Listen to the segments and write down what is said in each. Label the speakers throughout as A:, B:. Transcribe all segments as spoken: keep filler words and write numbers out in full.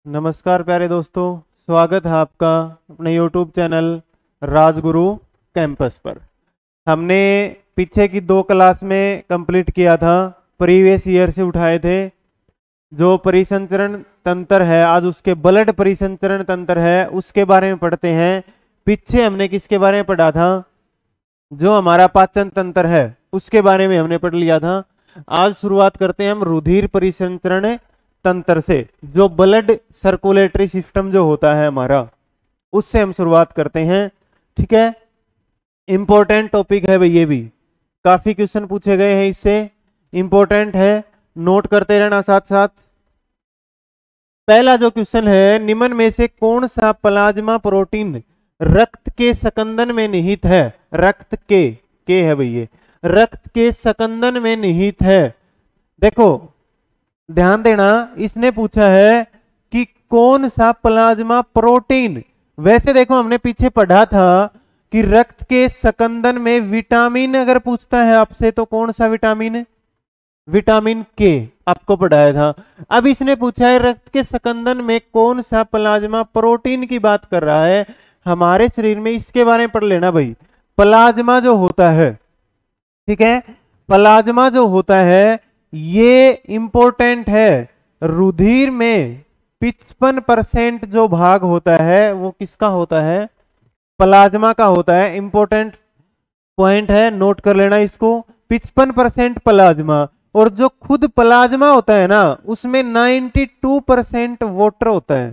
A: नमस्कार प्यारे दोस्तों, स्वागत है आपका अपने यूट्यूब चैनल राजगुरु कैंपस पर। हमने पीछे की दो क्लास में कंप्लीट किया था, प्रीवियस ईयर से उठाए थे। जो परिसंचरण तंत्र है, आज उसके ब्लड परिसंचरण तंत्र है उसके बारे में पढ़ते हैं। पीछे हमने किसके बारे में पढ़ा था? जो हमारा पाचन तंत्र है उसके बारे में हमने पढ़ लिया था। आज शुरुआत करते हैं हम रुधिर परिसंचरण तंत्र से। जो ब्लड सर्कुलेटरी सिस्टम जो होता है हमारा, उससे हम शुरुआत करते हैं। ठीक है, इंपॉर्टेंट टॉपिक है भाई, ये भी काफी क्वेश्चन पूछे गए हैं इससे, इंपॉर्टेंट है, नोट करते रहना साथ साथ। पहला जो क्वेश्चन है, निम्न में से कौन सा प्लाज्मा प्रोटीन रक्त के सकंदन में निहित है? रक्त के के है भाई, ये रक्त के सकंदन में निहित है। देखो ध्यान देना, इसने पूछा है कि कौन सा प्लाज्मा प्रोटीन। वैसे देखो हमने पीछे पढ़ा था कि रक्त के सकंदन में विटामिन अगर पूछता है आपसे तो कौन सा विटामिन? विटामिन के आपको पढ़ाया था। अब इसने पूछा है रक्त के सकंदन में कौन सा प्लाज्मा प्रोटीन की बात कर रहा है हमारे शरीर में, इसके बारे में पढ़ लेना भाई। प्लाज्मा जो होता है, ठीक है, प्लाज्मा जो होता है ये इंपॉर्टेंट है। रुधिर में पचपन परसेंट जो भाग होता है वो किसका होता है? प्लाज्मा का होता है। इंपॉर्टेंट पॉइंट है, नोट कर लेना इसको। पचपन परसेंट प्लाज्मा, और जो खुद प्लाज्मा होता है ना उसमें बानवे परसेंट वाटर होता है।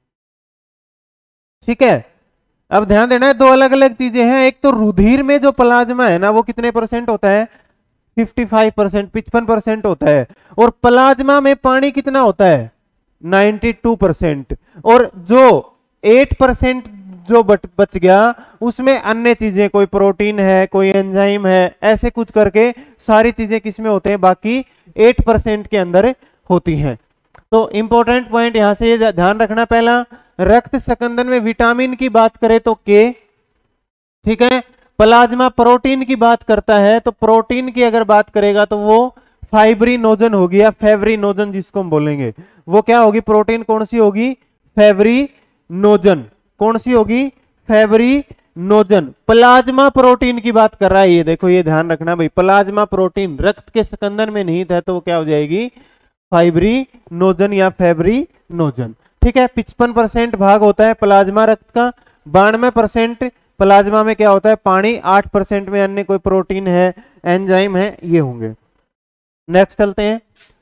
A: ठीक है, अब ध्यान देना है, दो अलग अलग चीजें हैं। एक तो रुधिर में जो प्लाज्मा है ना वो कितने परसेंट होता है? पचपन परसेंट, पचपन परसेंट होता है। और प्लाज्मा में पानी कितना होता है? बानवे परसेंट। और जो आठ परसेंट जो बच गया उसमें अन्य चीजें, कोई प्रोटीन है, कोई एंजाइम है, ऐसे कुछ करके सारी चीजें किसमें होते हैं? बाकी आठ परसेंट के अंदर होती हैं। तो इंपॉर्टेंट पॉइंट यहां से ये ध्यान रखना। पहला, रक्त सकंदन में विटामिन की बात करें तो के, ठीक है। प्लाज्मा प्रोटीन की बात करता है तो प्रोटीन की अगर बात करेगा तो वो फाइब्रिनोजन होगी या फेब्रिनोजन जिसको हम बोलेंगे। वो क्या होगी? प्रोटीन कौन सी होगी? फेब्रिनोजन। कौन सी होगी? फेब्रिनोजन। प्लाज्मा प्रोटीन की बात कर रहा है ये, देखो ये ध्यान रखना भाई। प्लाज्मा प्रोटीन रक्त के सकंदन में निहित है तो वो क्या हो जाएगी? फाइब्रिनोजन या फेब्रिनोजन। ठीक है, पचपन परसेंट भाग होता है प्लाज्मा रक्त का, बानवे परसेंट प्लाज्मा में क्या होता है? पानी, आठ परसेंट में अन्य कोई प्रोटीन है, एंजाइम है, ये होंगे। नेक्स्ट चलते हैं।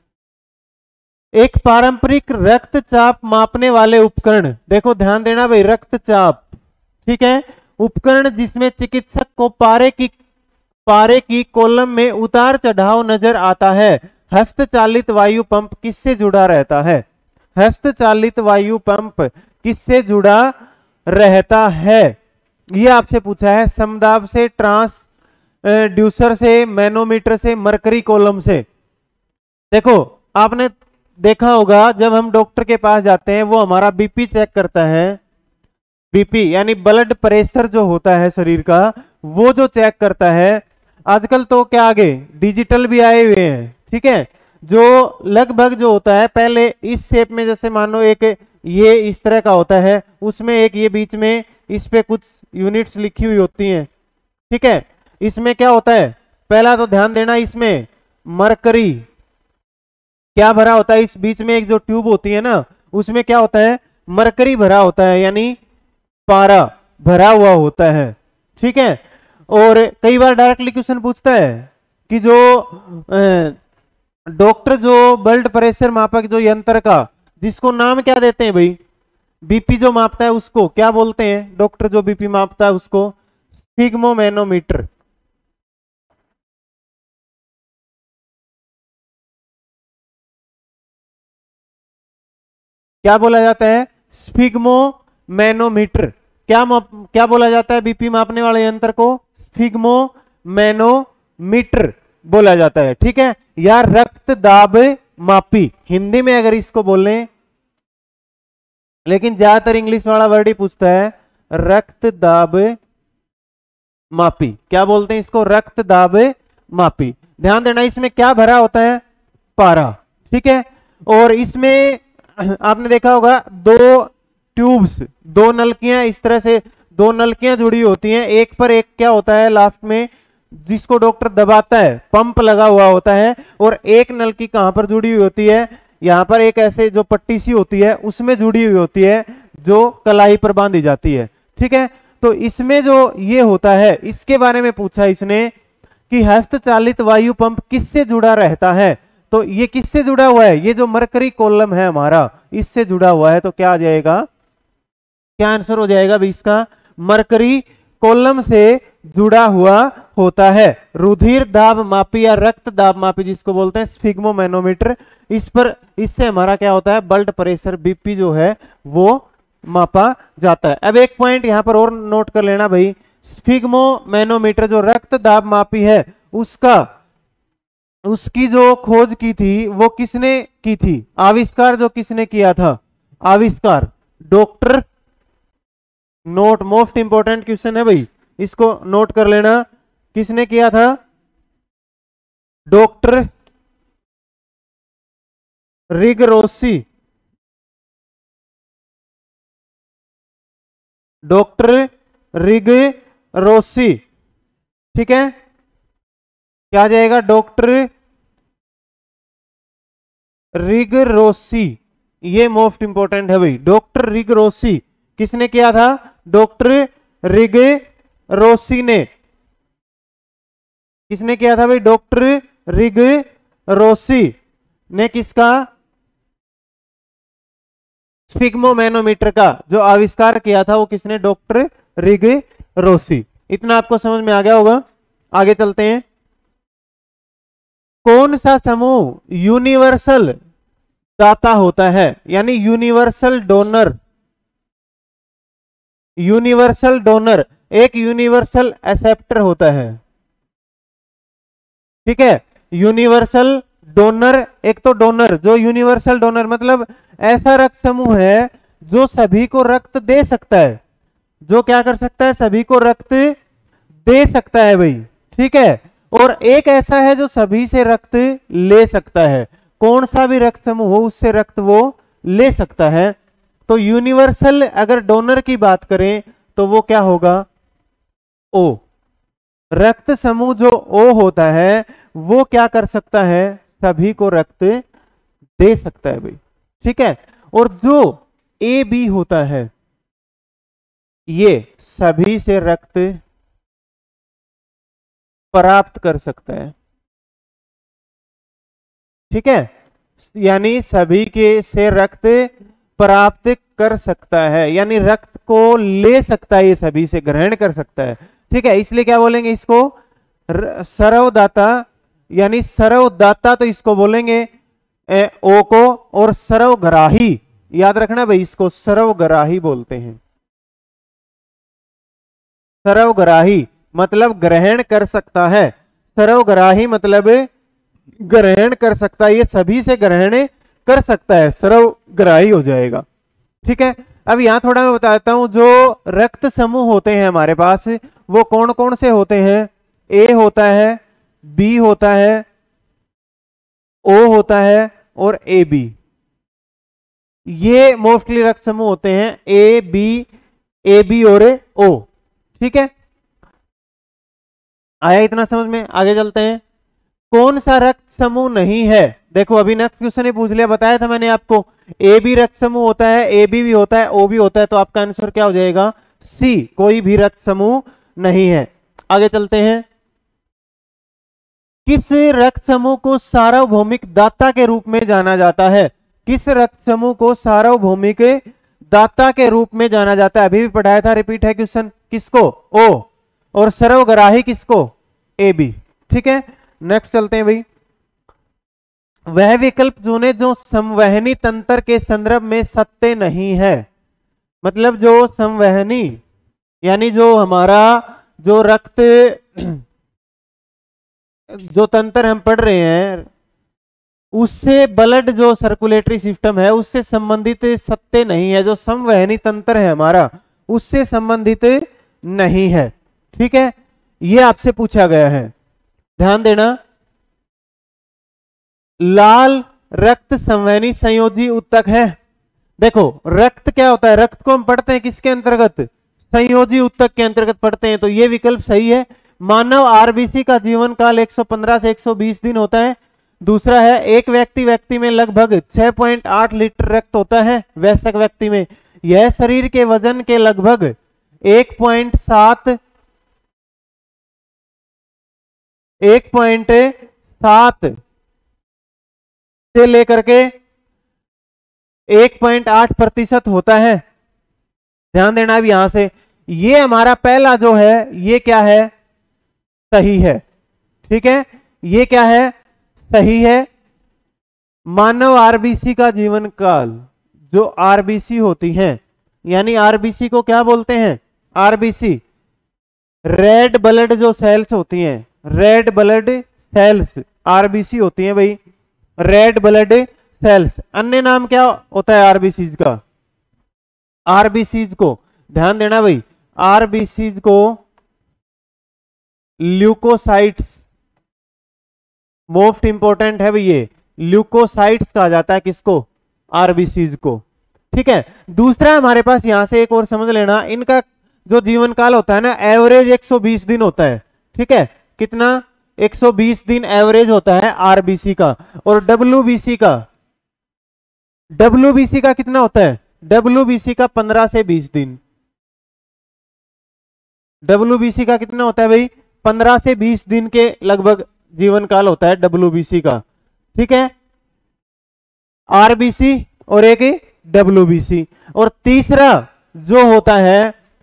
A: एक पारंपरिक रक्तचाप मापने वाले उपकरण, देखो ध्यान देना भाई, रक्तचाप, ठीक है, उपकरण जिसमें चिकित्सक को पारे की पारे की कॉलम में उतार चढ़ाव नजर आता है। हस्तचालित वायु पंप किससे जुड़ा रहता है? हस्तचालित वायु पंप किससे जुड़ा रहता है? ये आपसे पूछा है। समदाब से, ट्रांस ड्यूसर से, मैनोमीटर से, मरकरी कॉलम से। देखो आपने देखा होगा जब हम डॉक्टर के पास जाते हैं वो हमारा बीपी चेक करता है। बीपी यानी ब्लड प्रेशर जो होता है शरीर का, वो जो चेक करता है। आजकल तो क्या आगे डिजिटल भी आए हुए हैं, ठीक है, जो लगभग जो होता है पहले इस शेप में, जैसे मान लो एक ये इस तरह का होता है, उसमें एक ये बीच में इस पे कुछ यूनिट्स लिखी हुई होती हैं। ठीक है, इसमें क्या होता है? पहला तो ध्यान देना, इसमें मरकरी क्या भरा होता है? इस बीच में एक जो ट्यूब होती है ना उसमें क्या होता है? मरकरी भरा होता है, यानी पारा भरा हुआ होता है। ठीक है, और कई बार डायरेक्टली क्वेश्चन पूछता है कि जो डॉक्टर जो ब्लड प्रेशर मापक जो यंत्र का, जिसको नाम क्या देते हैं भाई? बीपी जो मापता है उसको क्या बोलते हैं? डॉक्टर जो बीपी मापता है उसको स्फिग्मोमैनोमीटर। क्या बोला जाता है? स्फिग्मोमैनोमीटर। क्या क्या बोला जाता है बीपी मापने वाले यंत्र को? स्फिग्मोमैनोमीटर बोला जाता है। ठीक है, या रक्त दाब मापी हिंदी में अगर इसको बोले, लेकिन ज्यादातर इंग्लिश वाला वर्ड ही पूछता है, रक्त दाब मापी। क्या बोलते हैं इसको? रक्त दाब मापी। ध्यान देना, इसमें क्या भरा होता है? पारा। ठीक है, और इसमें आपने देखा होगा दो ट्यूब्स, दो नलकियां इस तरह से, दो नलकियां जुड़ी होती हैं, एक पर एक क्या होता है लास्ट में, जिसको डॉक्टर दबाता है, पंप लगा हुआ होता है, और एक नलकी कहां पर जुड़ी हुई होती है, यहां पर एक ऐसे जो पट्टी सी होती है उसमें जुड़ी हुई होती है, जो कलाई पर बांधी जाती है। ठीक है, तो इसमें जो ये होता है, इसके बारे में पूछा इसने कि हस्तचालित वायु पंप किससे जुड़ा रहता है, तो ये किससे जुड़ा हुआ है, ये जो मरकरी कॉलम है हमारा, इससे जुड़ा हुआ है। तो क्या आ जाएगा, क्या आंसर हो जाएगा भाई इसका, मरकरी कॉलम से जुड़ा हुआ होता है। रुधिर दाब मापी या रक्त दाब मापी जिसको बोलते हैं स्फिग्मोमैनोमीटर, इस पर, इससे हमारा क्या होता है, ब्लड प्रेशर बीपी जो है वो मापा जाता है। अब एक पॉइंट यहां पर और नोट कर लेना भाई, स्फिग्मोमैनोमीटर जो रक्त दाब मापी है उसका, उसकी जो खोज की थी वो किसने की थी, आविष्कार जो किसने किया था, आविष्कार doctor, note most important question है भाई, इसको नोट कर लेना, किसने किया था, डॉक्टर रिगरोसी, डॉक्टर रिगरोसी। ठीक है, क्या आ जाएगा, डॉक्टर रिगरोसी, ये मोस्ट इंपॉर्टेंट है भाई, डॉक्टर रिगरोसी किसने किया था, डॉक्टर रिगरोसी ने, किसने किया था भाई, डॉक्टर रिगरोसी ने किसका, स्फिग्मोमैनोमीटर का जो आविष्कार किया था वो किसने, डॉक्टर रिगरोसी। इतना आपको समझ में आ गया होगा। आगे चलते हैं, कौन सा समूह यूनिवर्सल दाता होता है, यानी यूनिवर्सल डोनर, यूनिवर्सल डोनर एक यूनिवर्सल एक्सेप्टर होता है। ठीक है, यूनिवर्सल डोनर, एक तो डोनर, जो यूनिवर्सल डोनर मतलब ऐसा रक्त समूह है जो सभी को रक्त दे सकता है, जो क्या कर सकता है, सभी को रक्त दे सकता है भाई। ठीक है, और एक ऐसा है जो सभी से रक्त ले सकता है, कौन सा भी रक्त समूह हो उससे रक्त वो ले सकता है। तो यूनिवर्सल अगर डोनर की बात करें तो वो क्या होगा, ओ, रक्त समूह जो ओ होता है वो क्या कर सकता है, सभी को रक्त दे सकता है भाई। ठीक है, और जो ए बी होता है ये सभी से रक्त प्राप्त कर सकता है। ठीक है, यानी सभी के से रक्त प्राप्त कर सकता है, यानी रक्त को ले सकता है, ये सभी से ग्रहण कर सकता है। ठीक है, इसलिए क्या बोलेंगे इसको, सर्वदाता, यानी सर्वदाता तो इसको बोलेंगे ए, ओ को, और सर्वग्राही, याद रखना भाई इसको सर्वग्राही बोलते हैं। सर्वग्राही मतलब ग्रहण कर सकता है, सर्वग्राही मतलब ग्रहण कर सकता है, ये सभी से ग्रहण कर सकता है, सर्वग्राही हो जाएगा। ठीक है, अब यहां थोड़ा मैं बताता हूं, जो रक्त समूह होते हैं हमारे पास वो कौन कौन से होते हैं, ए होता है, बी होता है, ओ होता है और ए बी, ये मोस्टली रक्त समूह होते हैं, ए बी, ए बी और ओ। ठीक है, आया इतना समझ में, आगे चलते हैं। कौन सा रक्त समूह नहीं है, देखो अभी नेक्स्ट क्वेश्चन ही पूछ लिया, बताया था मैंने आपको, ए बी रक्त समूह होता है, ए बी भी होता है, ओ भी होता है, तो आपका आंसर क्या हो जाएगा, सी, कोई भी रक्त समूह नहीं है। आगे चलते हैं, किस रक्त समूह को सार्वभौमिक दाता के रूप में जाना जाता है, किस रक्त समूह को सार्वभौमिक दाता के रूप में जाना जाता है, अभी भी पढ़ाया था, रिपीट है क्वेश्चन, किसको, ओ, और सर्वग्राही किसको, ए बी। ठीक है, नेक्स्ट चलते हैं भाई, वह विकल्प चुने जो संवहनी तंत्र के संदर्भ में सत्य नहीं है, मतलब जो संवहनी, यानी जो हमारा जो रक्त जो तंत्र हम पढ़ रहे हैं उससे ब्लड जो सर्कुलेटरी सिस्टम है उससे संबंधित सत्य नहीं है, जो संवहनी तंत्र है हमारा उससे संबंधित नहीं है। ठीक है, ये आपसे पूछा गया है, ध्यान देना। लाल रक्त संवहनी संयोजी ऊतक है, देखो रक्त क्या होता है, रक्त को हम पढ़ते हैं किसके अंतर्गत, संयोजी ऊतक के अंतर्गत पढ़ते हैं, तो ये विकल्प सही है। मानव आरबीसी का जीवन काल एक सौ पंद्रह से एक सौ बीस दिन होता है। दूसरा है एक व्यक्ति व्यक्ति में लगभग छह पॉइंट आठ लीटर रक्त होता है, वयस्क व्यक्ति में। यह शरीर के वजन के लगभग एक पॉइंट सात एक पॉइंट सात से लेकर के एक पॉइंट आठ प्रतिशत होता है। ध्यान देना अब यहां से, ये हमारा पहला जो है ये क्या है, सही है। ठीक है, ये क्या है, सही है। मानव आरबीसी का जीवन काल, जो आरबीसी होती हैं, यानी आरबीसी को क्या बोलते हैं, आरबीसी रेड ब्लड जो सेल्स होती हैं, रेड ब्लड सेल्स आरबीसी होती हैं भाई, रेड ब्लड सेल्स। अन्य नाम क्या होता है आरबीसीज का, आरबीसीज को ध्यान देना भाई, आरबीसीज को ल्यूकोसाइट्स, मोस्ट इंपॉर्टेंट है भाई ये, ल्यूकोसाइट्स कहा जाता है किसको, आरबीसीज को। ठीक है, दूसरा हमारे पास यहां से एक और समझ लेना, इनका जो जीवन काल होता है ना, एवरेज एक सौ बीस दिन होता है। ठीक है, कितना, एक सौ बीस दिन एवरेज होता है आरबीसी का। और डब्ल्यूबीसी का, डब्ल्यूबीसी का कितना होता है, डब्ल्यूबीसी का पंद्रह से बीस दिन, डब्ल्यूबीसी का कितना होता है भाई, पंद्रह से बीस दिन के लगभग जीवन काल होता है डब्ल्यूबीसी का। ठीक है, आरबीसी और एक डब्ल्यूबीसी। और तीसरा जो होता है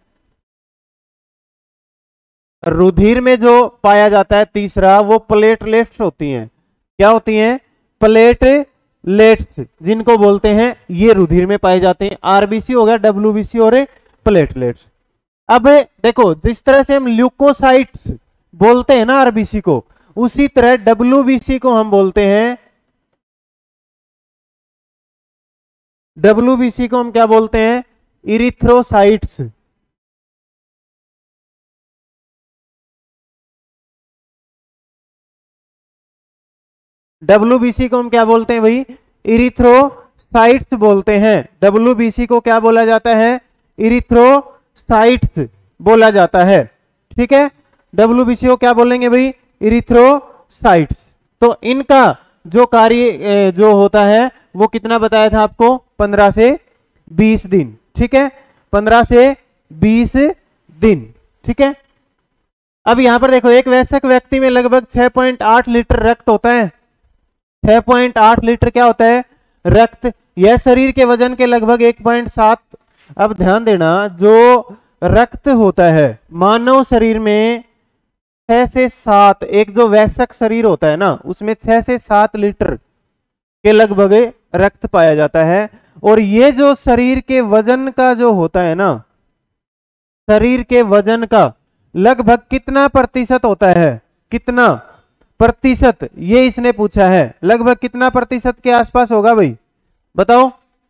A: रुधिर में जो पाया जाता है तीसरा, वो प्लेटलेट्स होती हैं। क्या होती हैं, प्लेटलेट्स, जिनको बोलते हैं, ये रुधिर में पाए जाते हैं। आरबीसी हो गया, डब्ल्यूबीसी और प्लेटलेट्स। अब देखो, जिस तरह से हम ल्यूकोसाइट्स बोलते हैं ना आरबीसी को, उसी तरह डब्ल्यूबीसी को हम बोलते हैं, डब्ल्यूबीसी को हम क्या बोलते हैं, इरिथ्रोसाइट्स। डब्ल्यूबीसी को हम क्या बोलते हैं भाई, इरिथ्रोसाइट्स बोलते हैं। डब्ल्यूबीसी को क्या बोला जाता है, इरिथ्रोसाइट्स बोला जाता है। ठीक है, डब्ल्यूबीसी को क्या बोलेंगे भाई, इरिथ्रोसाइट्स। तो इनका जो कार्य जो होता है वो कितना बताया था आपको, पंद्रह से बीस दिन। ठीक है, पंद्रह से बीस दिन। ठीक है, अब यहां पर देखो, एक वयस्क व्यक्ति में लगभग छह पॉइंट आठ लीटर रक्त होता है। छह पॉइंट आठ लीटर क्या होता है, रक्त। यह शरीर के वजन के लगभग एक पॉइंट सात। अब ध्यान देना, जो रक्त होता है मानव शरीर में छह से सात, एक जो वयस्क शरीर होता है ना, उसमें छह से सात लीटर के लगभग रक्त पाया जाता है। और ये जो शरीर के वजन का जो होता है ना, शरीर के वजन का लगभग कितना प्रतिशत होता है, कितना प्रतिशत, ये इसने पूछा है। लगभग कितना प्रतिशत के आसपास होगा भाई, बताओ।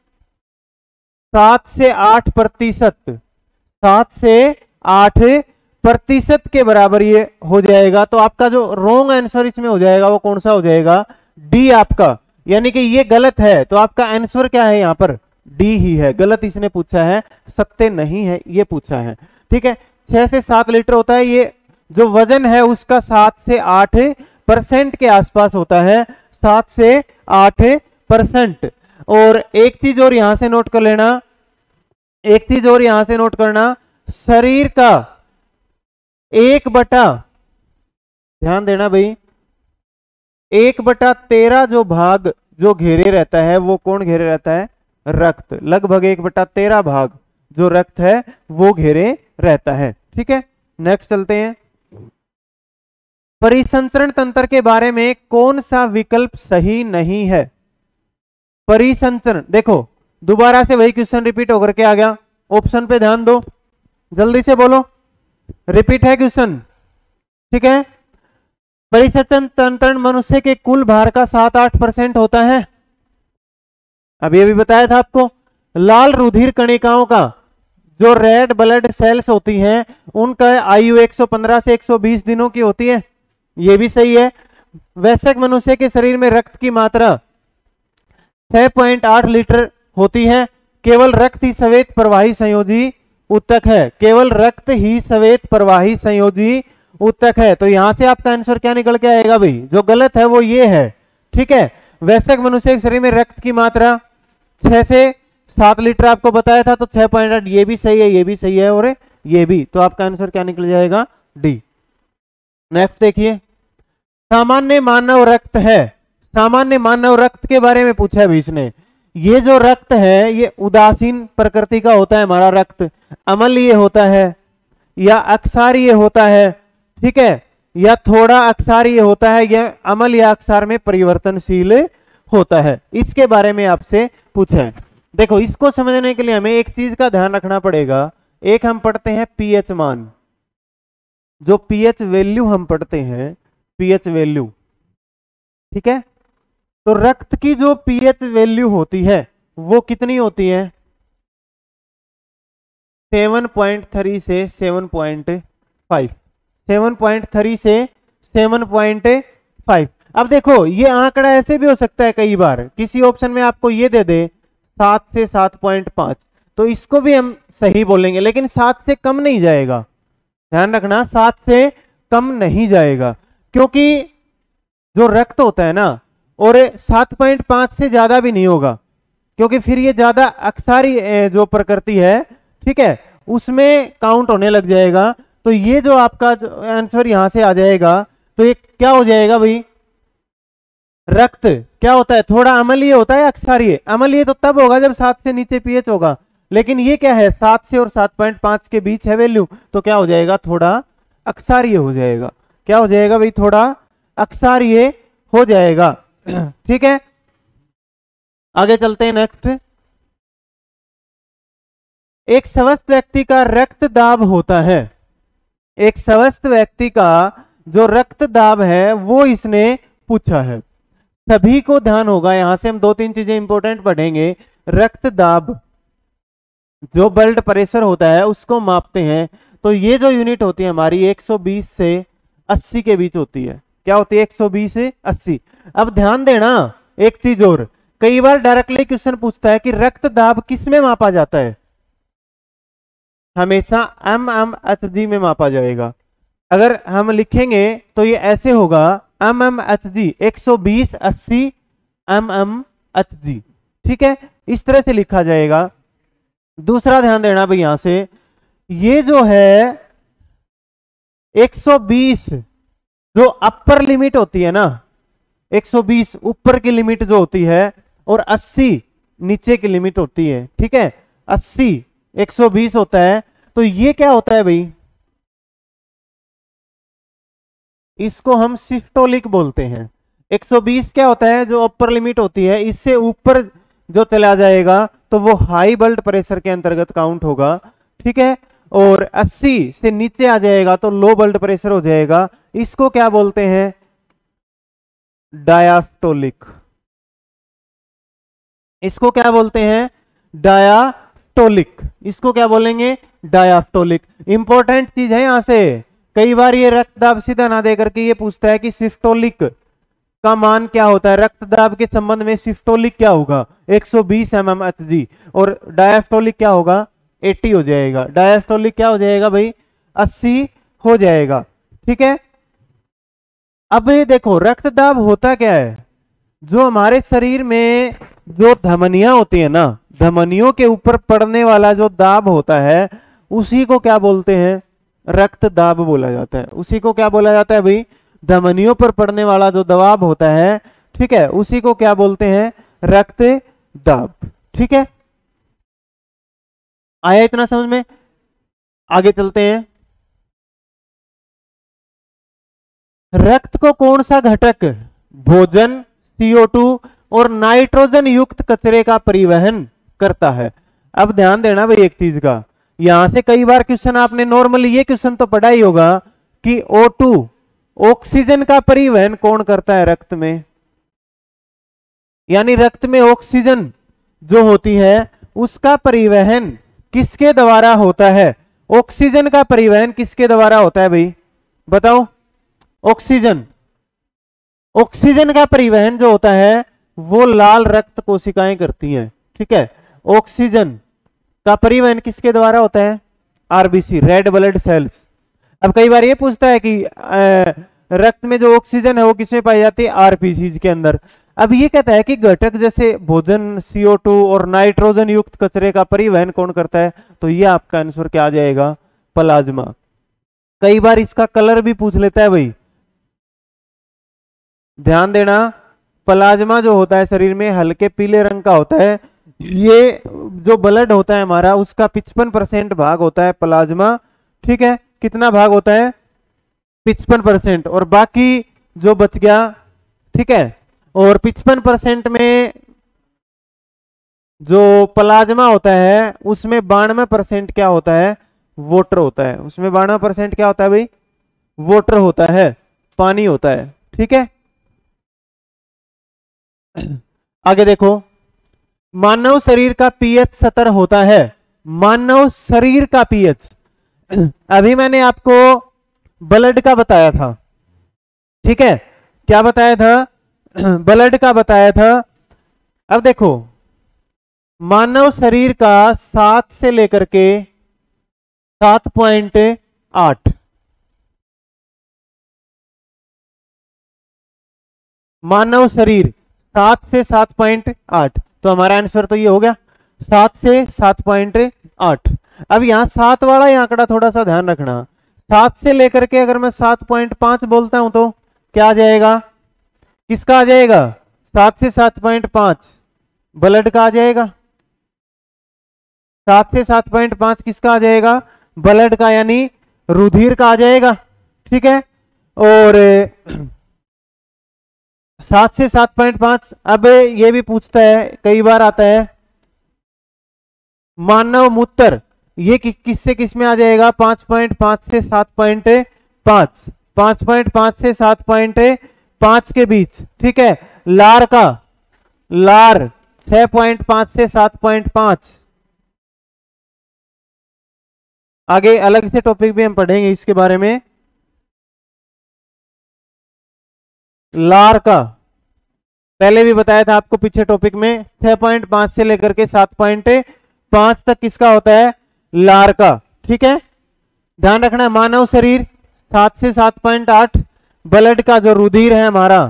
A: सात से आठ प्रतिशत, सात से आठ प्रतिशत के बराबर ये हो जाएगा। तो आपका जो रॉन्ग आंसर इसमें हो जाएगा वो कौन सा हो जाएगा, डी आपका, यानी कि ये गलत है। तो आपका आंसर क्या है यहाँ पर, डी ही है। गलत इसने पूछा है, सत्य नहीं है, ये पूछा है। ठीक है, छह से सात लीटर होता है, ये जो वजन है उसका सात से आठ परसेंट के आसपास होता है, सात से आठ परसेंट। और एक चीज और यहां से नोट कर लेना, एक चीज और यहां से नोट करना, शरीर का एक बटा, ध्यान देना भाई, एक बटा तेरह जो भाग जो घेरे रहता है वो कौन घेरे रहता है, रक्त। लगभग एक बटा तेरह भाग जो रक्त है वो घेरे रहता है। ठीक है, नेक्स्ट चलते हैं। परिसंचरण तंत्र के बारे में कौन सा विकल्प सही नहीं है। परिसंचरण, देखो दोबारा से वही क्वेश्चन रिपीट होकर के आ गया। ऑप्शन पे ध्यान दो, जल्दी से बोलो, रिपीट है क्वेश्चन। ठीक है, परिसंचरण तंत्र मनुष्य के कुल भार का सात आठ परसेंट होता है। अभी अभी बताया था आपको। लाल रुधिर कणिकाओं का जो रेड ब्लड सेल्स होती हैं उनका आयु एक सौ पंद्रह से एक सौ बीस दिनों की होती है, ये भी सही है। वयस्क मनुष्य के शरीर में रक्त की मात्रा छह पॉइंट आठ लीटर होती है, केवल रक्त ही श्वेत प्रवाही संयोजी ऊतक है, केवल रक्त ही श्वेत प्रवाही संयोजी ऊतक है। तो यहां से आपका आंसर क्या निकल के आएगा भाई? जो गलत है वो ये है, ठीक है। वयस्क मनुष्य के शरीर में रक्त की मात्रा छह से सात लीटर आपको बताया था, तो छह पॉइंट आठ ये भी सही है, ये भी सही है और ये भी। तो आपका आंसर क्या निकल जाएगा? डी। नेक्स्ट देखिए, सामान्य मानव रक्त है। सामान्य मानव रक्त के बारे में पूछा है भी इसने। ये जो रक्त है ये उदासीन प्रकृति का होता है हमारा रक्त, अम्लीय होता है या अक्षारीय होता है, ठीक है, या थोड़ा अक्षारीय होता है, या अम्ल या अक्षार में परिवर्तनशील होता है। इसके बारे में आपसे पूछा है। देखो, इसको समझने के लिए हमें एक चीज का ध्यान रखना पड़ेगा। एक हम पढ़ते हैं पीएच मान, जो पीएच वैल्यू हम पढ़ते हैं, पीएच वैल्यू, ठीक है। तो रक्त की जो पीएच वैल्यू होती है वो कितनी होती है? सात पॉइंट तीन से सात पॉइंट पाँच, सात पॉइंट तीन से सात पॉइंट पाँच। अब देखो, ये आंकड़ा ऐसे भी हो सकता है, कई बार किसी ऑप्शन में आपको ये दे दे सात से सात पॉइंट पाँच, तो इसको भी हम सही बोलेंगे, लेकिन सात से कम नहीं जाएगा। ध्यान रखना, सात से कम नहीं जाएगा, क्योंकि जो रक्त होता है ना, और सात पॉइंट पाँच से ज्यादा भी नहीं होगा, क्योंकि फिर ये ज्यादा अक्षारी जो प्रकृति है, ठीक है, उसमें काउंट होने लग जाएगा। तो ये जो आपका आंसर यहां से आ जाएगा, तो ये क्या हो जाएगा भाई? रक्त क्या होता है? थोड़ा अम्लीय होता है, अक्षारीय। अम्लीय तो तब होगा जब सात से नीचे पीएच होगा, लेकिन ये क्या है? सात से और सात पॉइंट पाँच के बीच है वैल्यू, तो क्या हो जाएगा? थोड़ा अक्षारीय हो जाएगा। क्या हो जाएगा भाई? थोड़ा अक्षारीय हो जाएगा, ठीक है। आगे चलते हैं नेक्स्ट। एक स्वस्थ व्यक्ति का रक्त दाब होता है। एक स्वस्थ व्यक्ति का जो रक्त दाब है वो इसने पूछा है। सभी को ध्यान होगा, यहां से हम दो तीन चीजें इंपॉर्टेंट पढ़ेंगे। रक्त दाब, जो ब्लड प्रेशर होता है उसको मापते हैं, तो ये जो यूनिट होती है हमारी एक सौ बीस से अस्सी के बीच होती है। क्या होती है? एक सौ बीस से अस्सी। अब ध्यान देना एक चीज और, कई बार डायरेक्टली क्वेश्चन पूछता है कि रक्त दाब किस में मापा जाता है? हमेशा एम एम एच जी में मापा जाएगा। अगर हम लिखेंगे तो ये ऐसे होगा, एम एम एच जी, एक सौ बीस अस्सी एम एम एच जी, ठीक है, इस तरह से लिखा जाएगा। दूसरा ध्यान देना भाई, यहां से ये जो है एक सौ बीस जो अपर लिमिट होती है ना, एक सौ बीस ऊपर की लिमिट जो होती है, और अस्सी नीचे की लिमिट होती है, ठीक है। अस्सी एक सौ बीस होता है, तो ये क्या होता है भाई? इसको हम सिस्टोलिक बोलते हैं। एक सौ बीस क्या होता है? जो अपर लिमिट होती है, इससे ऊपर जो चला जाएगा तो वो हाई ब्लड प्रेशर के अंतर्गत काउंट होगा, ठीक है। और अस्सी से नीचे आ जाएगा तो लो ब्लड प्रेशर हो जाएगा। इसको क्या बोलते हैं? डायास्टोलिक। इसको क्या बोलते हैं? डायास्टोलिक। इसको क्या बोलेंगे? डायास्टोलिक। इंपॉर्टेंट चीज है यहां से, कई बार ये रक्तदाब सीधा ना दे करके ये पूछता है कि सिस्टोलिक का मान क्या होता है, रक्तदाब के संबंध में सिस्टोलिक क्या होगा? एक सौ बीस एम एम एच जी, और डायस्टोलिक क्या होगा? अस्सी हो जाएगा। डायस्टोलिक क्या हो जाएगा भाई? अस्सी हो जाएगा, ठीक है। अब ये देखो, रक्तदाब होता क्या है? जो हमारे शरीर में जो धमनियां होती है ना, धमनियों के ऊपर पड़ने वाला जो दाब होता है, उसी को क्या बोलते हैं? रक्तदाब बोला जाता है। उसी को क्या बोला जाता है भाई? धमनियों पर पड़ने वाला जो दबाव होता है, ठीक है, उसी को क्या बोलते हैं? रक्तदाब, ठीक है। आया इतना समझ में? आगे चलते हैं। रक्त को कौन सा घटक भोजन, सी ओ टू और नाइट्रोजन युक्त कचरे का परिवहन करता है? अब ध्यान देना भाई एक चीज का, यहां से कई बार क्वेश्चन आपने नॉर्मली ये क्वेश्चन तो पढ़ा ही होगा कि ओ टू ऑक्सीजन का परिवहन कौन करता है रक्त में? यानी रक्त में ऑक्सीजन जो होती है उसका परिवहन किसके द्वारा होता है? ऑक्सीजन का परिवहन किसके द्वारा होता है भाई? बताओ। ऑक्सीजन ऑक्सीजन का परिवहन जो होता है वो लाल रक्त कोशिकाएं करती हैं, ठीक है। ऑक्सीजन का परिवहन किसके द्वारा होता है? RBC, red blood cells. अब कई बार ये पूछता है कि आ, रक्त में जो ऑक्सीजन है वो किसमें पाई जाती है? आरबीसी के अंदर। अब ये कहता है कि घटक जैसे भोजन, सी ओ टू और नाइट्रोजन युक्त कचरे का परिवहन कौन करता है? तो ये आपका आंसर क्या आ जाएगा? प्लाज्मा। कई बार इसका कलर भी पूछ लेता है भाई, ध्यान देना। प्लाज्मा जो होता है शरीर में हल्के पीले रंग का होता है। ये जो ब्लड होता है हमारा उसका पचपन परसेंट भाग होता है प्लाज्मा, ठीक है। कितना भाग होता है? पचपन परसेंट। और बाकी जो बच गया, ठीक है, और पचपन परसेंट में जो प्लाज्मा होता है उसमें बानवे परसेंट क्या होता है? वाटर होता है। उसमें बानवे परसेंट क्या होता है भाई? वाटर होता है, पानी होता है, ठीक है। आगे देखो, मानव शरीर का पीएच सत्तर होता है। मानव शरीर का पीएच, अभी मैंने आपको ब्लड का बताया था, ठीक है। क्या बताया था? ब्लड का बताया था। अब देखो, मानव शरीर का सात से लेकर के सात पॉइंट आठ, मानव शरीर सात से सात पॉइंट आठ, तो हमारा आंसर तो ये हो गया सात से सात पॉइंट आठ। अब यहां सात वाला ये आंकड़ा थोड़ा सा ध्यान रखना। सात से लेकर के अगर मैं सात पॉइंट पांच बोलता हूं तो क्या आ जाएगा? किसका आ जाएगा? सात से सात पॉइंट पांच ब्लड का आ जाएगा। सात से सात पॉइंट पांच किसका आ जाएगा? ब्लड का, यानी रुधिर का आ जाएगा, ठीक है। और सात से सात पॉइंट पांच। अब ये भी पूछता है, कई बार आता है, मानव मूत्र, ये कि, किससे किस में आ जाएगा? पांच पॉइंट पांच से सात पॉइंट पांच, पांच पॉइंट पांच से सात पॉइंट पांच के बीच, ठीक है। लार का, लार छह पॉइंट पांच से सात पॉइंट पांच। आगे अलग से टॉपिक भी हम पढ़ेंगे इसके बारे में। लार का पहले भी बताया था आपको पीछे टॉपिक में, छह पॉइंट पांच से लेकर के सात पॉइंट पांच तक किसका होता है? लार का, ठीक है। ध्यान रखना, मानव शरीर सात से सात पॉइंट आठ, ब्लड का जो रुधिर है हमारा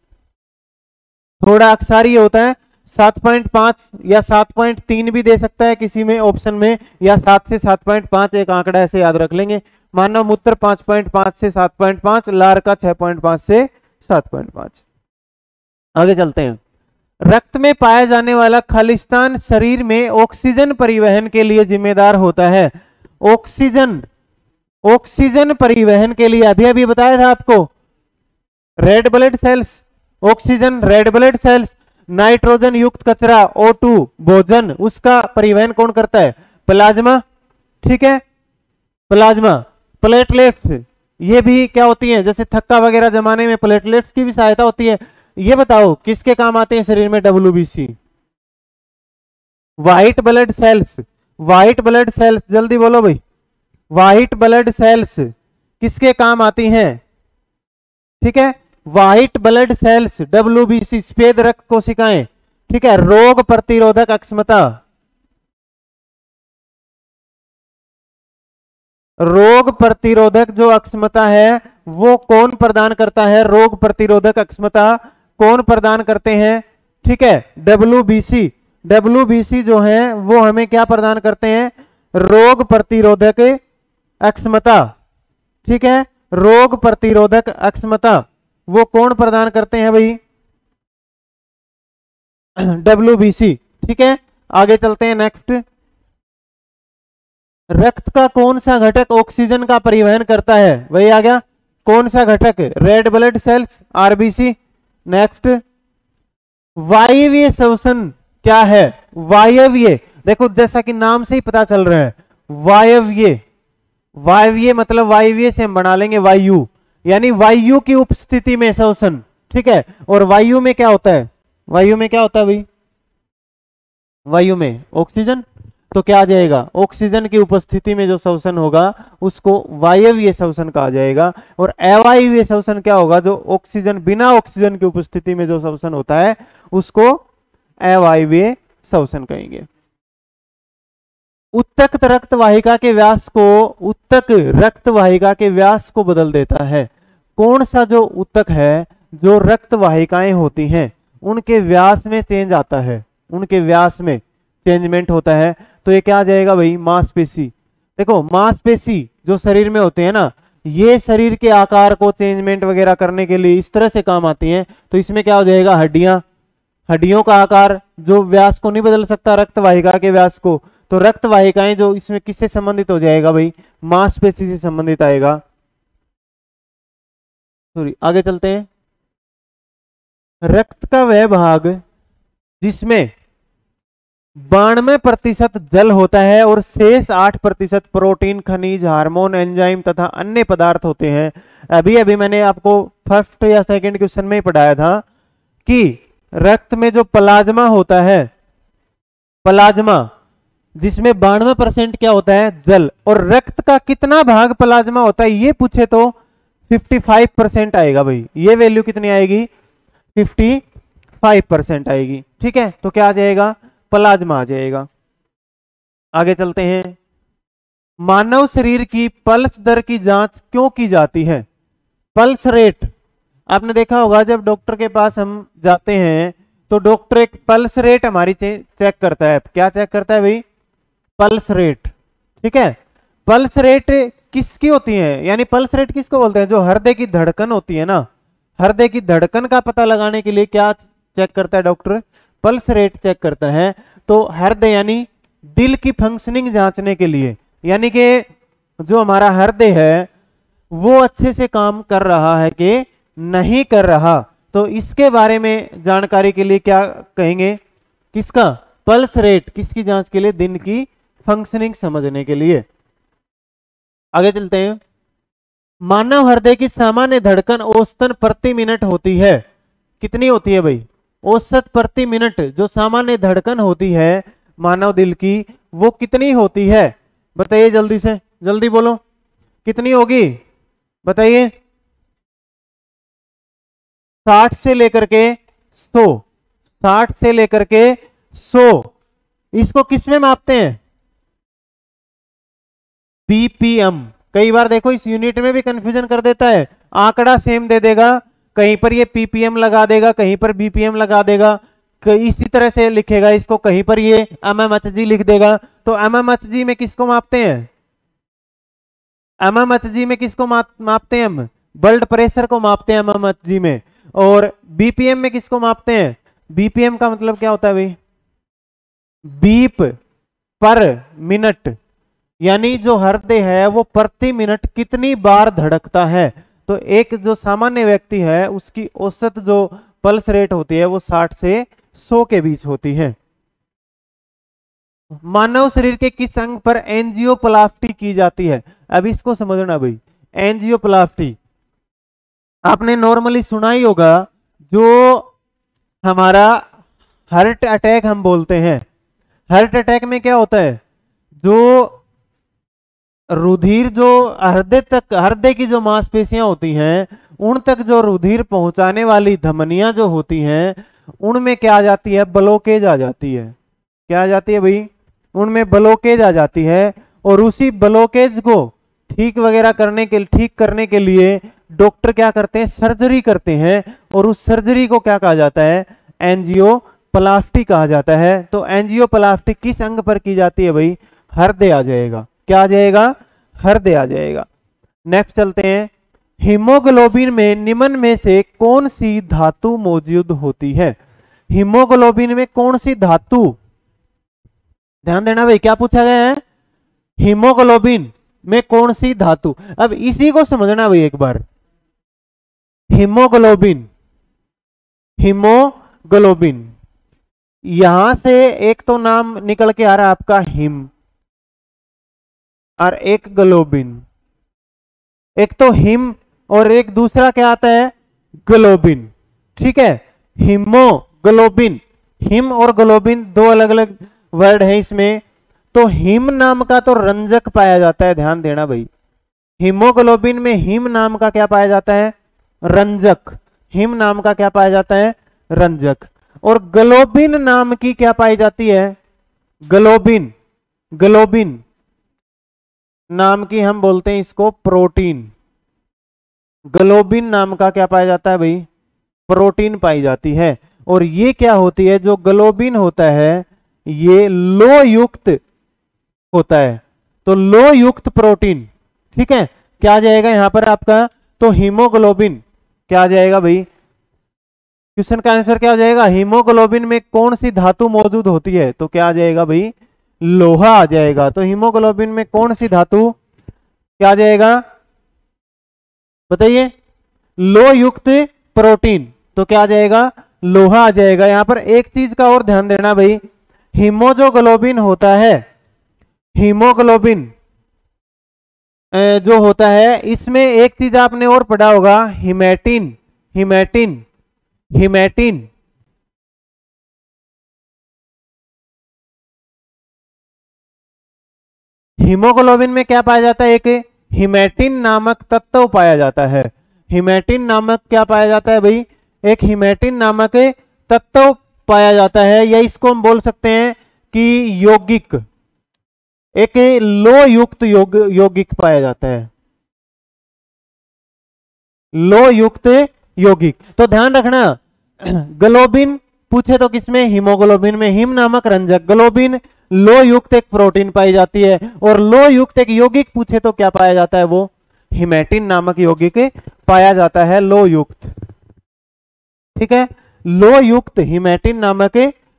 A: थोड़ा अक्सारी होता है, सात पॉइंट पांच या सात पॉइंट तीन भी दे सकता है किसी में ऑप्शन में, या सात से सात पॉइंट पांच, एक आंकड़ा ऐसे याद रख लेंगे। मानव मूत्र पांच पॉइंट पांच से सात पॉइंट पांच, लार का छह पॉइंट पांच से सात पॉइंट पांच। आगे चलते हैं। रक्त में पाया जाने वाला खालिस्तान शरीर में ऑक्सीजन परिवहन के लिए जिम्मेदार होता है। ऑक्सीजन, ऑक्सीजन परिवहन के लिए अभी अभी बताया था आपको, red blood cells, oxygen red blood cells, nitrogen युक्त कचरा ओ टू भोजन, उसका परिवहन कौन करता है? प्लाज्मा, ठीक है। प्लाज्मा, प्लेटलेट्स, ये भी क्या होती हैं? जैसे थक्का वगैरह जमाने में प्लेटलेट्स की भी सहायता होती है। ये बताओ किसके काम आते हैं शरीर में? WBC, white blood cells, white blood cells, जल्दी बोलो भाई, व्हाइट ब्लड सेल्स किसके काम आती हैं? ठीक है, व्हाइट ब्लड सेल्स, डब्ल्यूबीसी, सफेद रक्त कोशिकाएं, ठीक है। रोग प्रतिरोधक अक्षमता, रोग प्रतिरोधक जो अक्षमता है वो कौन प्रदान करता है? रोग प्रतिरोधक अक्षमता कौन प्रदान करते हैं? ठीक है, डब्ल्यूबीसी, डब्ल्यूबीसी जो है वो हमें क्या प्रदान करते हैं? रोग प्रतिरोधक अक्षमता, ठीक है। रोग प्रतिरोधक अक्षमता वो कौन प्रदान करते हैं भाई? डब्ल्यूबीसी, ठीक है। आगे चलते हैं नेक्स्ट। रक्त का कौन सा घटक ऑक्सीजन का परिवहन करता है? वही आ गया, कौन सा घटक? Red blood cells, RBC. Next, वायवीय श्वसन क्या है? वायवीय, देखो जैसा कि नाम से ही पता चल रहा है, वायवीय, वायवीय मतलब वायवीय से हम बना लेंगे वायु, यानी वायु की उपस्थिति में श्वसन, ठीक है। और वायु में क्या होता है? वायु में क्या होता है भाई? वायु में ऑक्सीजन, तो क्या आ जाएगा? ऑक्सीजन की उपस्थिति में जो श्वसन होगा उसको वायवीय श्वसन कहा जाएगा। और अवायवीय श्वसन क्या होगा? जो ऑक्सीजन, बिना ऑक्सीजन की उपस्थिति में जो श्वसन होता है उसको अवायवीय श्वसन कहेंगे। उत्तक रक्त वाहिका के व्यास को उत्तक रक्त वाहिका के व्यास को बदल देता है। कौन सा जो उत्तक है, जो रक्त वाहिकाएं होती हैं उनके व्यास में चेंज आता है, उनके व्यास में चेंजमेंट होता है। तो ये क्या आ जाएगा भाई, मांसपेशी। देखो मांसपेशी जो शरीर में होते हैं ना, ये शरीर के आकार को चेंजमेंट वगैरह करने के लिए इस तरह से काम आती हैं। तो इसमें क्या हो जाएगा, हड्डियां, हड्डियों का आकार जो व्यास को नहीं बदल सकता, रक्त वाहिका के व्यास को। तो रक्त वाहिकाएं जो इसमें किससे संबंधित हो जाएगा भाई, मांसपेशी से संबंधित आएगा। सॉरी, आगे चलते हैं। रक्त का वह भाग जिसमें बानवे प्रतिशत जल होता है और शेष आठ प्रतिशत प्रोटीन, खनिज, हार्मोन, एंजाइम तथा अन्य पदार्थ होते हैं। अभी अभी मैंने आपको फर्स्ट या सेकंड क्वेश्चन में ही पढ़ाया था कि रक्त में जो प्लाज्मा होता है, प्लाज्मा जिसमें बानवे परसेंट क्या होता है, जल, और रक्त का कितना भाग प्लाज्मा होता है ये पूछे तो पचपन परसेंट आएगा भाई। ये वैल्यू कितनी आएगी, पचपन परसेंट आएगी। ठीक है, तो क्या आ जाएगा, प्लाज्मा आ जाएगा। आगे चलते हैं। मानव शरीर की पल्स दर की जांच क्यों की जाती है? पल्स रेट आपने देखा होगा, जब डॉक्टर के पास हम जाते हैं तो डॉक्टर एक पल्स रेट हमारी चेक करता है। क्या चेक करता है भाई, पल्स रेट। ठीक है, पल्स रेट किसकी होती है, यानी पल्स रेट किसको बोलते हैं, जो हृदय की धड़कन होती है ना, हृदय की धड़कन का पता लगाने के लिए क्या चेक करता है डॉक्टर, पल्स रेट चेक करता है। तो हृदय यानी दिल की फंक्शनिंग जांचने के लिए, यानी कि जो हमारा हृदय है वो अच्छे से काम कर रहा है कि नहीं कर रहा, तो इसके बारे में जानकारी के लिए क्या कहेंगे, किसका, पल्स रेट, किसकी जांच के लिए, दिन की फंक्शनिंग समझने के लिए। आगे चलते हैं। मानव हृदय की सामान्य धड़कन औसतन प्रति मिनट होती है, कितनी होती है भाई, औसत प्रति मिनट जो सामान्य धड़कन होती है मानव दिल की वो कितनी होती है, बताइए जल्दी से, जल्दी बोलो कितनी होगी, बताइए। साठ से लेकर के सौ, साठ से लेकर के सौ, इसको किस में मापते हैं, बीपीएम। कई बार देखो इस यूनिट में भी कंफ्यूजन कर देता है, आंकड़ा सेम दे देगा, कहीं पर ये पीपीएम लगा देगा, कहीं पर बीपीएम लगा देगा, इसी तरह से लिखेगा इसको, कहीं पर ये एमएमएचजी लिख देगा। तो एमएमएचजी में किसको मापते हैं, एमएमएचजी में किसको मापते हैं हम, ब्लड प्रेशर को मापते हैं एमएमएचजी में। और बीपीएम में किसको मापते हैं, बीपीएम का मतलब क्या होता है भाई, बीप पर मिनट, यानी जो हृदय है वो प्रति मिनट कितनी बार धड़कता है। तो एक जो सामान्य व्यक्ति है उसकी औसत जो पल्स रेट होती है वो साठ से सौ के बीच होती है। मानव शरीर के किस अंग पर एंजियोप्लास्टी की जाती है, अब इसको समझना भाई। एंजियोप्लास्टी आपने नॉर्मली सुना ही होगा, जो हमारा हार्ट अटैक हम बोलते हैं, हार्ट अटैक में क्या होता है, जो रुधिर जो हृदय तक, हृदय की जो मांसपेशियां होती हैं उन तक जो रुधिर पहुंचाने वाली धमनियां जो होती हैं उनमें क्या आ जाती है, ब्लॉकेज आ जाती है। क्या आ जाती है भाई, उनमें ब्लॉकेज आ जाती है। और उसी ब्लॉकेज को ठीक वगैरह करने के ठीक करने के लिए डॉक्टर क्या करते हैं, सर्जरी करते हैं, और उस सर्जरी को क्या कहा जाता है, एंजियोप्लास्टी कहा जाता है। तो एंजियोप्लास्टी किस अंग पर की जाती है भाई, हृदय आ जाएगा। क्या आ जाएगा, हृदय आ जाएगा। नेक्स्ट चलते हैं। हीमोग्लोबिन में निम्न में से कौन सी धातु मौजूद होती है, हीमोग्लोबिन में कौन सी धातु, ध्यान देना भाई क्या पूछा गया है, हीमोग्लोबिन में कौन सी धातु। अब इसी को समझना भाई एक बार, हीमोग्लोबिन, हीमोग्लोबिन, यहां से एक तो नाम निकल के आ रहा है आपका हिम और एक ग्लोबिन, एक तो हिम और एक दूसरा क्या आता है, ग्लोबिन। ठीक है, हीमोग्लोबिन, हिम और ग्लोबिन दो अलग अलग वर्ड है इसमें। तो हिम नाम का तो रंजक पाया जाता है, ध्यान देना भाई, हीमोग्लोबिन में हिम नाम का क्या पाया जाता है, रंजक, हिम नाम का क्या पाया जाता है, रंजक। और ग्लोबिन नाम की क्या पाई जाती है, ग्लोबिन, ग्लोबिन नाम की हम बोलते हैं इसको प्रोटीन। ग्लोबिन नाम का क्या पाया जाता है भाई? प्रोटीन पाई जाती है। और ये क्या होती है? जो ग्लोबिन होता है ये लो युक्त होता है, तो लो युक्त प्रोटीन। ठीक है, क्या आ जाएगा यहां पर आपका? तो हीमोग्लोबिन क्या आ जाएगा भाई? क्वेश्चन का आंसर क्या हो जाएगा? हीमोग्लोबिन में कौन सी धातु मौजूद होती है? तो क्या आ जाएगा भाई? लोहा आ जाएगा। तो हीमोग्लोबिन में कौन सी धातु क्या आ जाएगा बताइए? लो युक्त प्रोटीन, तो क्या आ जाएगा? लोहा आ जाएगा। यहां पर एक चीज का और ध्यान देना भाई, हीमोजोग्लोबिन होता है, हीमोग्लोबिन जो होता है इसमें एक चीज आपने और पढ़ा होगा, हिमैटिन। हिमैटिन हिमैटिन हीमोग्लोबिन में क्या पाया जाता है? एक हिमैटिन नामक तत्व पाया जाता है। हिमैटिन नामक क्या पाया जाता है भाई? एक हिमैटिन नामक तत्व पाया जाता है, या इसको हम बोल सकते हैं कि यौगिक, एक लो युक्त योग, यौगिक पाया जाता है, लो युक्त यौगिक। तो ध्यान रखना, ग्लोबिन पूछे तो किसमें? हीमोग्लोबिन में। हिम नामक रंजक, ग्लोबिन लो युक्त एक प्रोटीन पाई जाती है, और लो युक्त एक यौगिक पूछे तो क्या पाया जाता है? वो हिमैटिन नामक यौगिक पाया जाता है, लो युक्त। ठीक है, लो युक्त हिमैटिन नामक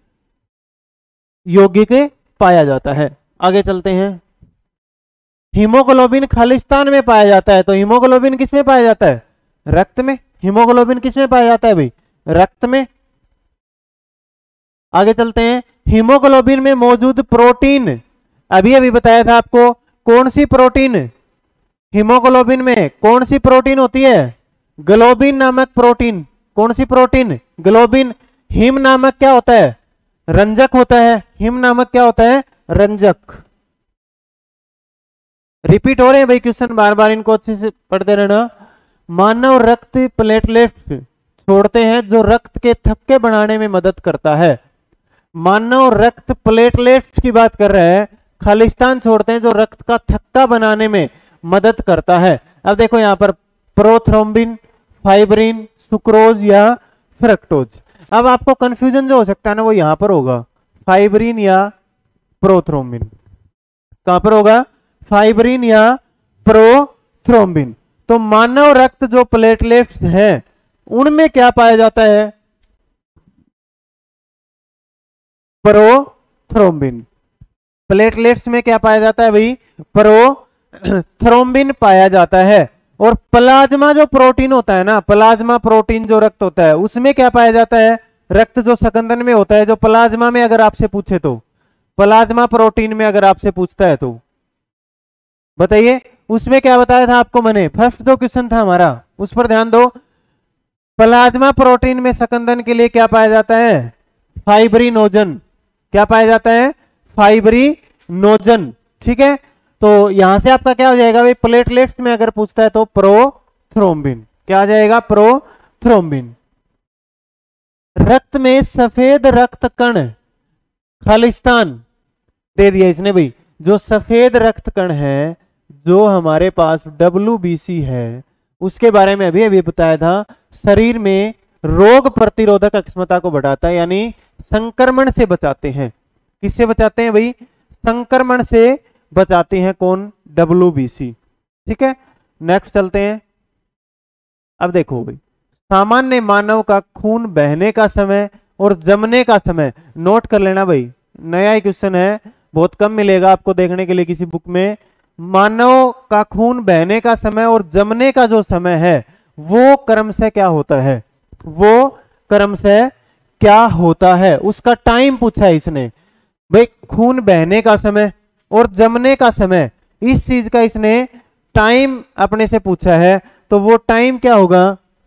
A: यौगिक पाया जाता है। आगे चलते हैं। हीमोग्लोबिन खालिस्तान में पाया जाता है, तो हीमोग्लोबिन किसमें पाया जाता है? रक्त में। हीमोग्लोबिन किसमें पाया जाता है भाई? रक्त में। आगे चलते हैं। हीमोग्लोबिन में मौजूद प्रोटीन, अभी अभी बताया था आपको, कौन सी प्रोटीन? हीमोग्लोबिन में कौन सी प्रोटीन होती है? ग्लोबिन नामक प्रोटीन। कौन सी प्रोटीन? ग्लोबिन। हिम नामक क्या होता है? रंजक होता है। हिम नामक क्या होता है? रंजक। रिपीट हो रहे हैं भाई क्वेश्चन, बार बार इनको अच्छे से पढ़ते रहना। मानव रक्त प्लेटलेट्स छोड़ते हैं जो रक्त के थक्के बनाने में मदद करता है। मानव रक्त प्लेटलेट्स की बात कर रहे हैं, खालिस्तान छोड़ते हैं जो रक्त का थक्का बनाने में मदद करता है। अब देखो यहां पर प्रोथ्रोम्बिन, फाइब्रिन, सुक्रोज या फ्रक्टोज। अब आपको कंफ्यूजन जो हो सकता है ना वो यहां पर होगा, फाइब्रिन या प्रोथ्रोम्बिन। कहां पर होगा? फाइब्रिन या प्रोथ्रोम्बिन। तो मानव रक्त जो प्लेटलेट्स हैं उनमें क्या पाया जाता है? प्रोथ्रोम्बिन। प्लेटलेट्स में क्या पाया जाता है भाई? प्रोथ्रोम्बिन पाया जाता है। और प्लाज्मा जो प्रोटीन होता है ना, प्लाज्मा प्रोटीन जो रक्त होता है उसमें क्या पाया जाता है? रक्त जो सकंदन में होता है, जो प्लाज्मा में अगर आपसे पूछे तो, प्लाज्मा प्रोटीन में अगर आपसे पूछता है तो बताइए उसमें क्या बताया था आपको मैंने? फर्स्ट जो क्वेश्चन था हमारा उस पर ध्यान दो। प्लाज्मा प्रोटीन में सकंदन के लिए क्या पाया जाता है? फाइब्रिनोजन। क्या पाया जाता है? फाइब्रिनोजन। ठीक है, तो यहां से आपका क्या हो जाएगा भाई? प्लेटलेट्स में अगर पूछता है तो प्रोथ्रोम्बिन। क्या आ जाएगा? प्रोथ्रोम्बिन। रक्त में सफेद रक्त कण, खालिस्तान दे दिया इसने भाई। जो सफेद रक्त कण है जो हमारे पास डब्ल्यू बी सी है उसके बारे में अभी अभी बताया था, शरीर में रोग प्रतिरोधक क्षमता को बढ़ाता है, यानी संक्रमण से बचाते हैं। किससे बचाते हैं भाई? संक्रमण से बचाते हैं। कौन? W B C. ठीक है, नेक्स्ट चलते हैं। अब देखो भाई, सामान्य मानव का खून बहने का समय और जमने का समय नोट कर लेना भाई, नया ही क्वेश्चन है, बहुत कम मिलेगा आपको देखने के लिए किसी बुक में। मानव का खून बहने का समय और जमने का जो समय है वो क्रम से क्या होता है? वो क्रम से क्या होता है उसका टाइम पूछा है इसने भाई। खून बहने का समय और जमने का समय, इस चीज का इसने टाइम अपने से पूछा है, तो वो टाइम क्या होगा?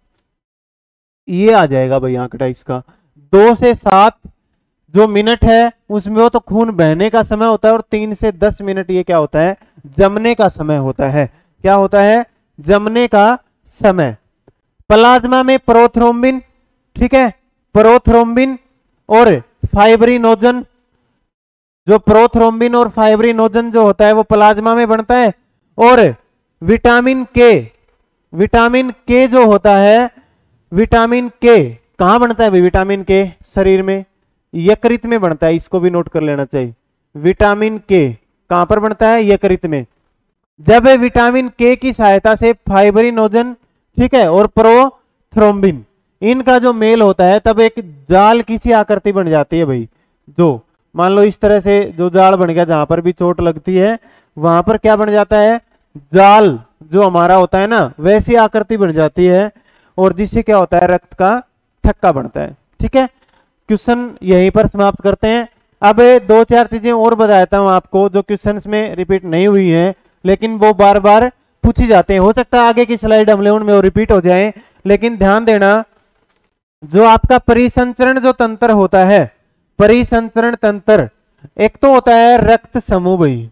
A: ये आ जाएगा भाई आंकड़ा इसका, दो से सात जो मिनट है उसमें वो तो खून बहने का समय होता है, और तीन से दस मिनट ये क्या होता है? जमने का समय होता है। क्या होता है? जमने का समय। प्लाज्मा में प्रोथ्रोम्बिन, ठीक है, प्रोथ्रोम्बिन और फाइब्रिनोजन जो प्रोथ्रोम्बिन और फाइब्रिनोजन जो होता है वो प्लाज्मा में बनता है, और विटामिन के, विटामिन के जो होता है, विटामिन के कहां बनता है भाई? विटामिन के शरीर में यकृत में बनता है, इसको भी नोट कर लेना चाहिए। विटामिन के कहां पर बनता है? यकृत में। जब विटामिन के की सहायता से फाइब्रिनोजन, ठीक है, और प्रोथ्रोम्बिन इनका जो मेल होता है तब एक जाल की सी आकृति बन जाती है भाई। जो मान लो इस तरह से जो जाल बन गया, जहां पर भी चोट लगती है वहां पर क्या बन जाता है? जाल जो हमारा होता है ना, वैसी आकृति बन जाती है, और जिससे क्या होता है? रक्त का थक्का बनता है। ठीक है, क्वेश्चन यहीं पर समाप्त करते हैं। अब दो चार चीजें और बताता हूं आपको जो क्वेश्चंस में रिपीट नहीं हुई हैं, लेकिन वो बार बार पूछी जाते हैं। हो सकता है आगे की स्लाइड हमले उनमें वो रिपीट हो जाए, लेकिन ध्यान देना, जो आपका परिसंचरण जो तंत्र होता है, परिसंचरण तंत्र, एक तो होता है रक्त समूह भाई,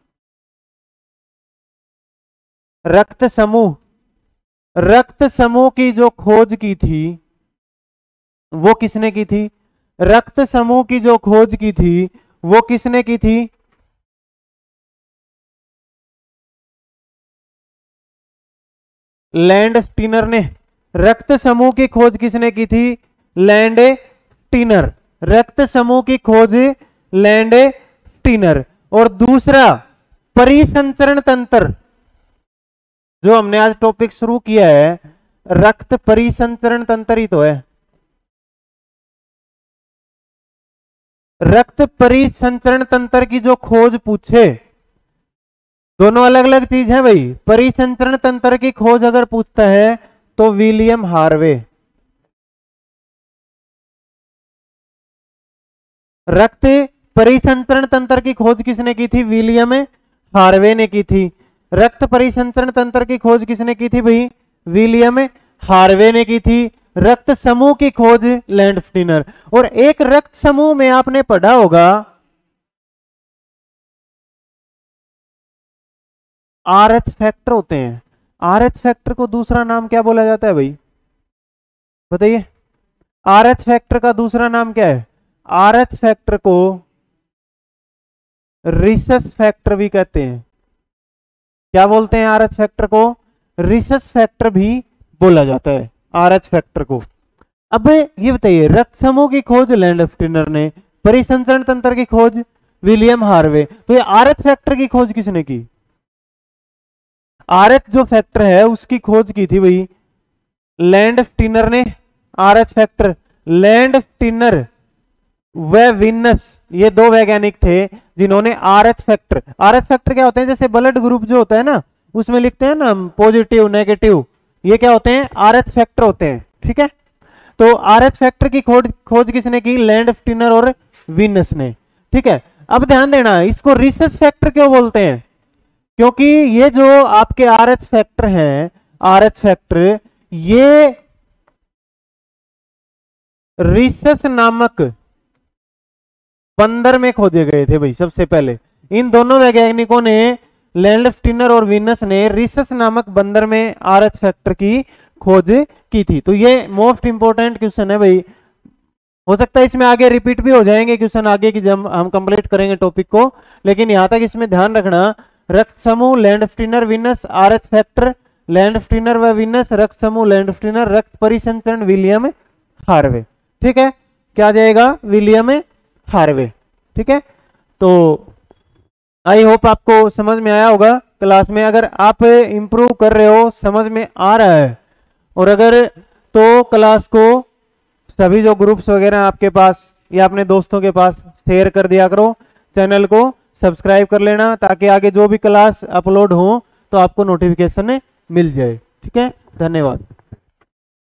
A: रक्त समूह। रक्त समूह की जो खोज की थी वो किसने की थी? रक्त समूह की जो खोज की थी वो किसने की थी? लैंड स्टीनर ने। रक्त समूह की खोज किसने की थी? Landsteiner. रक्त समूह की खोज लैंड स्टीनर। और दूसरा परिसंचरण तंत्र, जो हमने आज टॉपिक शुरू किया है, रक्त परिसंचरण तंत्र ही तो है। रक्त परिसंचरण तंत्र की जो खोज पूछे, दोनों अलग अलग चीज है भाई। परिसंचरण तंत्र की खोज अगर पूछता है तो विलियम हार्वे। रक्त परिसंचरण तंत्र की खोज किसने की थी? विलियम हार्वे ने की थी। रक्त परिसंचरण तंत्र की खोज किसने की थी भाई? विलियम हार्वे ने की थी। रक्त समूह की खोज लैंड स्टीनर। और एक रक्त समूह में आपने पढ़ा होगा आरएच फैक्टर होते हैं। आरएच फैक्टर को दूसरा नाम क्या बोला जाता है भाई? बताइए। आरएच फैक्टर का दूसरा नाम क्या है? आरएच फैक्टर को रिसस फैक्टर भी कहते हैं। क्या बोलते हैं आरएच फैक्टर को? रिसस फैक्टर भी बोला जाता है आरएच फैक्टर को। अब ये बताइए, रक्त समूह की खोज लैंड स्टीनर ने, परिसंचरण तंत्र की खोज विलियम हार्वे, तो ये आरएच फैक्टर की खोज किसने की? आरएच जो फैक्टर है उसकी खोज की थी भाई लैंड स्टीनर ने। आरएच फैक्टर, लैंड स्टीनर व विनस, ये दो वैज्ञानिक थे जिन्होंने आरएच फैक्टर, आरएच फैक्टर क्या होते हैं? जैसे ब्लड ग्रुप जो होता है ना, उसमें लिखते हैं ना पॉजिटिव नेगेटिव, ये क्या होते हैं? आरएच फैक्टर होते हैं। ठीक है, तो आरएच फैक्टर की खोज खोज किसने की? लैंड स्टीनर और विनस ने। ठीक है, अब ध्यान देना, इसको रिसस फैक्टर क्यों बोलते हैं? क्योंकि ये जो आपके आरएच फैक्टर हैं, आरएच फैक्टर, ये रिसस नामक बंदर में खोजे गए थे भाई सबसे पहले। इन दोनों वैज्ञानिकों ने, लैंड स्टीनर और विनस ने, रिसस नामक बंदर में आरएच फैक्टर की खोज की थी। तो ये मोस्ट इंपोर्टेंट क्वेश्चन है भाई। हो सकता है इसमें आगे रिपीट भी हो जाएंगे क्वेश्चन आगे की जब हम कंप्लीट करेंगे टॉपिक को, लेकिन यहां तक इसमें ध्यान रखना, रक्त समूह Landsteiner Wiener, Rh factor Landsteiner व विनस, रक्त समूह लैंड स्टीनर, रक्त परिसंचरण विलियम हार्वे। ठीक है, क्या जाएगा? William Harvey. ठीक है, तो आई होप आपको समझ में आया होगा क्लास में। अगर आप इंप्रूव कर रहे हो, समझ में आ रहा है, और अगर तो क्लास को सभी जो ग्रुप्स वगैरह आपके पास या अपने दोस्तों के पास शेयर कर दिया करो। चैनल को सब्सक्राइब कर लेना ताकि आगे जो भी क्लास अपलोड हो तो आपको नोटिफिकेशन मिल जाए। ठीक है, धन्यवाद।